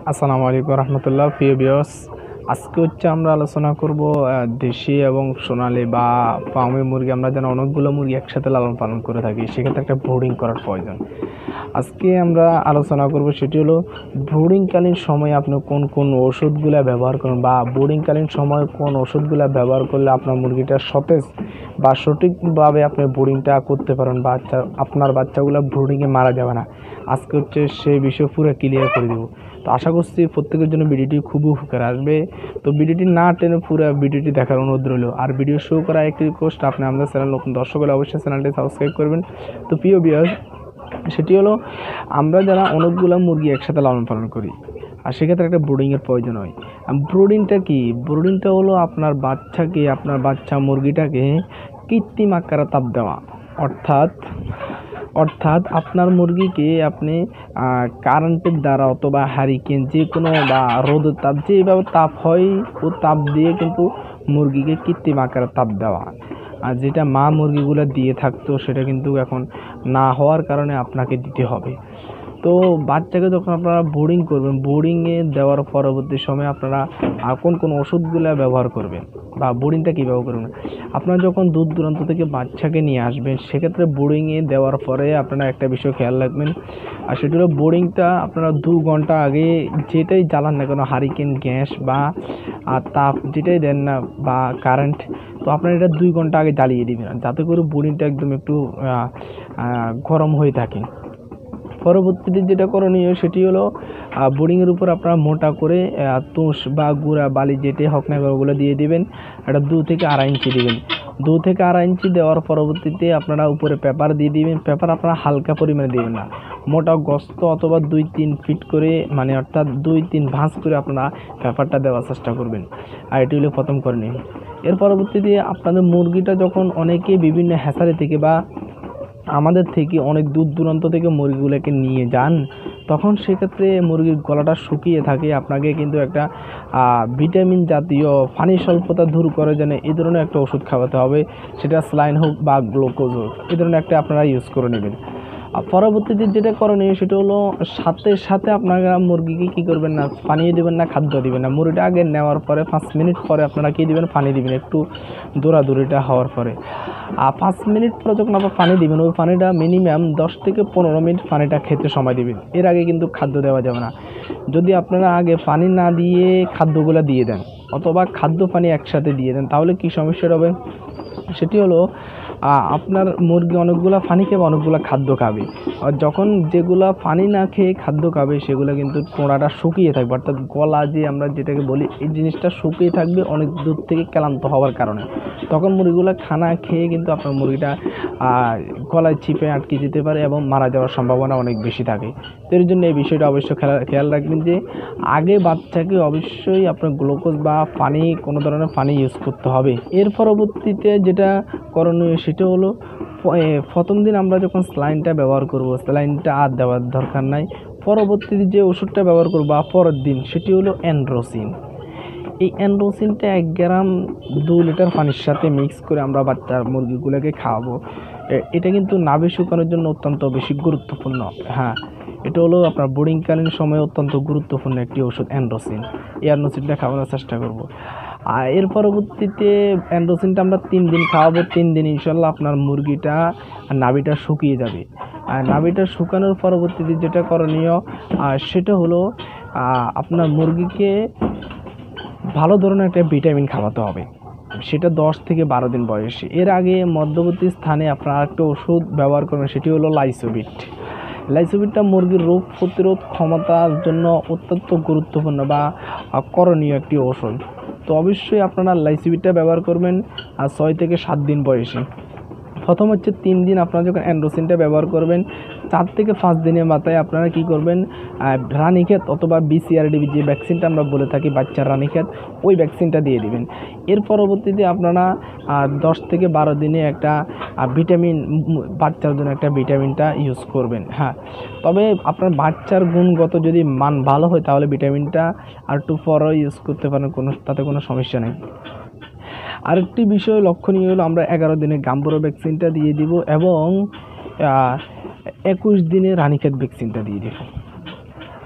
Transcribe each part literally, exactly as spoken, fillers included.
আসসালামু আলাইকুম রহমতুল্লাহ। প্রিয় ভিউয়ার্স, আজকে হচ্ছে আমরা আলোচনা করব দেশি এবং সোনালী বা ফার্মি মুরগি। আমরা যেন অনেকগুলো মুরগি একসাথে লালন পালন করে থাকি, সেক্ষেত্রে একটা ব্রুডিং করার প্রয়োজন। আজকে আমরা আলোচনা করব সেটি হলো ব্রুডিংকালীন সময়ে আপনি কোন কোন ওষুধগুলো ব্যবহার করুন বা ব্রুডিংকালীন সময়ে কোন ওষুধগুলো ব্যবহার করলে আপনার মুরগিটা সতেজ বা সঠিকভাবে আপনি ব্রুডিংটা করতে পারেন, বাচ্চা আপনার বাচ্চাগুলো ব্রুডিংয়ে মারা যাবে না। আজকে হচ্ছে সেই বিষয় পুরো ক্লিয়ার করে দেবো। তো আশা করছি প্রত্যেকের জন্য ভিডিওটি খুবই উপকার আসবে। তো ভিডিওটি না টেনে পুরো ভিডিওটি দেখার অনুরোধ রইল। আর ভিডিও শুরু করা একটি রিকোয়েস্ট, আপনি আমাদের চ্যানেল নতুন দর্শক হলে অবশ্যই চ্যানেলটি সাবস্ক্রাইব করবেন। তো প্রিয় ভিউয়ার্স, সেটি হলো আমরা যারা অনেকগুলো মুরগি একসাথে লালন পালন করি, আর সেক্ষেত্রে একটা ব্রুডিংয়ের প্রয়োজন হয়। ব্রুডিংটা কি? ব্রুডিংটা হলো আপনার বাচ্চাকে আপনার বাচ্চা মুরগিটাকে কৃত্রিম আকারে তাপ দেওয়া, অর্থাৎ অর্থাৎ আপনার মুরগিকে আপনি কারেন্টের দ্বারা অথবা হারিকেন যে কোনো বা রোদের তাপ যেভাবে তাপ হয় ও তাপ দিয়ে কিন্তু মুরগিকে কৃত্রিম আকারে তাপ দেওয়া। আর যেটা মা মুরগিগুলো দিয়ে থাকতো সেটা কিন্তু এখন না হওয়ার কারণে আপনাকে দিতে হবে। তো বাচ্চাকে যখন আপনারা বোর্ডিং করবেন, বোর্ডিংয়ে দেওয়ার পরবর্তী সময়ে আপনারা কোন কোন ওষুধগুলো ব্যবহার করবেন বা বোর্ডিংটা কী ব্যবহার করবেন। আপনারা যখন দূর দূরান্ত থেকে বাচ্চাকে নিয়ে আসবেন, সেক্ষেত্রে বোর্ডিংয়ে দেওয়ার পরে আপনারা একটা বিষয় খেয়াল রাখবেন, আর সেটা হলো বোর্ডিংটা আপনারা দু ঘন্টা আগে যেটাই জ্বালান না কেন, হারিকেন, গ্যাস বা তাপ যেটাই দেন না বা কারেন্ট, তো আপনারা এটা দুই ঘন্টা আগে জ্বালিয়ে দিবেন, যাতে করে বোর্ডিংটা একদম একটু গরম হয়ে থাকে। পরবর্তীতে যেটা করণীয় সেটি হলো বোর্ডিংয়ের উপর আপনারা মোটা করে তুষ বা গুঁড়া বালি যেটাই হোক না ওগুলো দিয়ে দিবেন। এটা দু থেকে আড়াই ইঞ্চি দিবেন। দু থেকে আড়াই ইঞ্চি দেওয়ার পরবর্তীতে আপনারা উপরে পেপার দিয়ে দিবেন। পেপার আপনারা হালকা পরিমাণে দিবেন না, মোটা গস্ত অথবা দুই তিন ফিট করে, মানে অর্থাৎ দুই তিন ভাঁজ করে আপনারা পেপারটা দেওয়ার চেষ্টা করবেন। আর এটি হলো প্রথম করণীয়। এর পরবর্তীতে আপনাদের মুরগিটা যখন অনেকে বিভিন্ন হ্যাচারি থেকে বা আমাদের থেকে অনেক দূর দূরান্ত থেকে মুরগিগুলোকে নিয়ে যান, তখন সেক্ষেত্রে মুরগির গলাটা শুকিয়ে থাকে। আপনাকে কিন্তু একটা ভিটামিন জাতীয় পানি স্বল্পতা দূর করে যেন এই ধরনের একটা ওষুধ খাওয়াতে হবে, সেটা স্যালাইন হোক বা গ্লুকোজ হোক, এই ধরনের একটা আপনারা ইউজ করে নেবেন। আর পরবর্তীতে যেটা করণীয় সেটা হলো সাথে সাথে আপনারা মুরগিকে কী করবেন না, পানি দেবেন না, খাদ্য দিবেন না। মুরগিটা আগে নেওয়ার পরে পাঁচ মিনিট পরে আপনারা কী দিবেন, পানি দিবেন, একটু দৌড়াদৌড়িটা হওয়ার পরে। আর পাঁচ মিনিট পরে যখন আপনার পানি দিবেন, ওই পানিটা মিনিমাম দশ থেকে পনেরো মিনিট পানিটা খেতে সময় দিবেন। এর আগে কিন্তু খাদ্য দেওয়া যাবে না। যদি আপনারা আগে পানি না দিয়ে খাদ্যগুলো দিয়ে দেন অথবা খাদ্য পানি একসাথে দিয়ে দেন, তাহলে কি সমস্যাটা হবে সেটি হলো আপনার মুরগি অনেকগুলো পানি খাবে, অনেকগুলো খাদ্য খাবে। আর যখন যেগুলো পানি না খেয়ে খাদ্য খাবে সেগুলো কিন্তু কোঁড়াটা শুকিয়ে থাকবে, অর্থাৎ গলা যে আমরা যেটাকে বলি, এই জিনিসটা শুকিয়ে থাকবে অনেক দূর থেকে ক্লান্ত হওয়ার কারণে। তখন মুরগিগুলো খানা খেয়ে কিন্তু আপনার মুরগিটা গলায় চিপে আটকে যেতে পারে এবং মারা যাওয়ার সম্ভাবনা অনেক বেশি থাকে। এর জন্য এই বিষয়টা অবশ্যই খেয়াল রাখবেন যে আগে বাচ্চাকে অবশ্যই আপনার গ্লুকোজ বা পানি, কোনো ধরনের পানি ইউজ করতে হবে। এর পরবর্তীতে যেটা করণীয় সেটা হলো প্রথম দিন আমরা যখন স্যালাইনটা ব্যবহার করব, স্যালাইনটা আর দেওয়ার দরকার নাই। পরবর্তীতে যে ওষুধটা ব্যবহার করবো বা পরের দিন সেটি হলো অ্যান্ড্রোসিন। এই অ্যান্ড্রোসিনটা এক গ্রাম দু লিটার পানির সাথে মিক্স করে আমরা বাচ্চার মুরগিগুলোকে খাওয়াবো। এটা কিন্তু নাভি শুকানোর জন্য অত্যন্ত বেশি গুরুত্বপূর্ণ। হ্যাঁ, এটা হলো আপনার বোর্ডিংকালীন সময়ে অত্যন্ত গুরুত্বপূর্ণ একটি ওষুধ অ্যান্ড্রোসিন। এই অ্যান্ড্রোসিনটা খাওয়ানোর চেষ্টা করব। আর এর পরবর্তীতে অ্যান্ড্রোসিনটা আমরা তিন দিন খাওয়াবো। তিন দিন ইনশাল্লাহ আপনার মুরগিটা নাভিটা শুকিয়ে যাবে। আর নাভিটা শুকানোর পরবর্তীতে যেটা করণীয় সেটা হলো আপনার মুরগিকে ভালো ধরনের একটা ভিটামিন খাওয়াতে হবে, সেটা দশ থেকে বারো দিন বয়সে। এর আগে মধ্যবর্তী স্থানে আপনারা একটা ওষুধ ব্যবহার করবেন, সেটি হলো লাইসোবিট। লাইসোবিটটা মুরগির রোগ প্রতিরোধ ক্ষমতার জন্য অত্যন্ত গুরুত্বপূর্ণ বা করণীয় একটি ওষুধ। তো অবশ্যই আপনারা লাইসোবিটটা ব্যবহার করবেন আর ছয় থেকে সাত দিন বয়সে। প্রথম হচ্ছে তিন দিন আপনারা যখন অ্যান্ড্রোসিনটা ব্যবহার করবেন, চার থেকে পাঁচ দিনের মাথায় আপনারা কি করবেন, রানীক্ষেত অথবা বিসিআরডি যে ভ্যাকসিনটা আমরা বলে থাকি বাচ্চার রানীক্ষেত, ওই ভ্যাকসিনটা দিয়ে দিবেন। এর পরবর্তীতে আপনারা দশ থেকে বারো দিনে একটা ভিটামিন, বাচ্চার জন্য একটা ভিটামিনটা ইউজ করবেন। হ্যাঁ, তবে আপনার বাচ্চার গুণগত যদি মান ভালো হয় তাহলে ভিটামিনটা আর একটু পরও ইউজ করতে পারেন, কোনো তাতে কোনো সমস্যা নেই। আরেকটি বিষয় লক্ষণীয় হলো আমরা এগারো দিনে গাম্বুরো ভ্যাকসিনটা দিয়ে দিব এবং একুশ দিনে রানীক্ষেত ভ্যাকসিনটা দিয়ে দিব।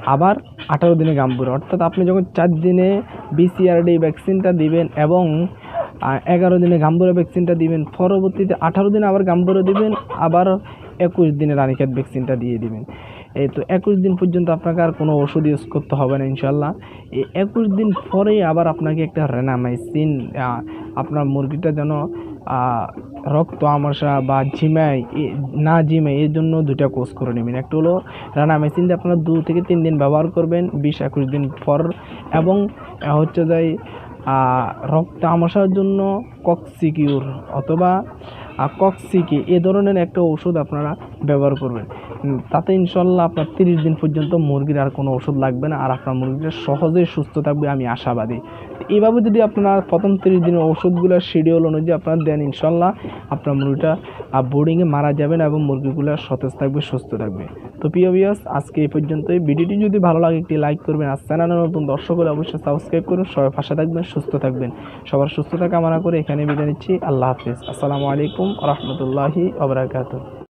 আবার আঠারো দিনে গাম্বুরা, অর্থাৎ আপনি যখন চার দিনে বিসিআরডি ভ্যাকসিনটা দিবেন এবং এগারো দিনে গাম্বুরা ভ্যাকসিনটা দিবেন, পরবর্তীতে আঠারো দিনে আবার গাম্বুরা দিবেন, আবার একুশ দিনে রানীক্ষেত ভ্যাকসিনটা দিয়ে দিবেন। এই তো একুশ দিন পর্যন্ত আপনাকে আর কোনো ওষুধ ইউজ করতে হবে না ইনশাল্লাহ। এই একুশ দিন পরেই আবার আপনাকে একটা রেনামাইসিন, আপনার মুরগিটা যেন রক্ত আমাশা বা ঝিমাই না জিমে এর জন্য দুইটা কোর্স করে নেবেন। একটা হলো রেনামাইসিন দিয়ে আপনারা দু থেকে তিন দিন ব্যবহার করবেন বিশ একুশ দিন পর, এবং হচ্ছে যাই রক্ত আমাশার জন্য কক্সিকিউর অথবা কক্সিকি এ ধরনের একটা ওষুধ আপনারা ব্যবহার করবেন। তাতে ইনশাল্লাহ আপনার তিরিশ দিন পর্যন্ত মুরগির আর কোনো ওষুধ লাগবে না, আর আপনার মুরগিটা সহজেই সুস্থ থাকবে, আমি আশাবাদী। এইভাবে যদি আপনারা প্রথম তিরিশ দিনের ওষুধগুলোর শিডিউল অনুযায়ী আপনারা দেন, ইনশাল্লাহ আপনার মুরগিটা বোর্ডিংয়ে মারা যাবে না এবং মুরগিগুলো সতেজ থাকবে, সুস্থ থাকবে। তো প্রিয় ভিউয়ার্স, আজকে এই পর্যন্তই। ভিডিওটি যদি ভালো লাগে একটি লাইক করবেন, আর চ্যানেলে নতুন দর্শক হলে অবশ্যই সাবস্ক্রাইব করুন। সবাই পাশে থাকবেন, সুস্থ থাকবেন। সবার সুস্থতা কামনা করে এখানে বিদায় নিচ্ছি। আল্লাহ হাফিজ। আসসালামু আলাইকুম ওয়া রাহমাতুল্লাহি ওয়া বারাকাতুহু।